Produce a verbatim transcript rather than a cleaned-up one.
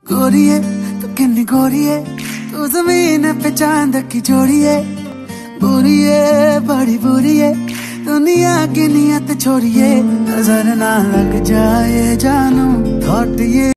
गोरिए तू किन्नी गोरिए, तू जमीन पे चांद की जोड़िए। बुरिए बड़ी बुरिए, दुनिया की नियत छोड़िए। नजर ना लग जाए जानू थॉट ये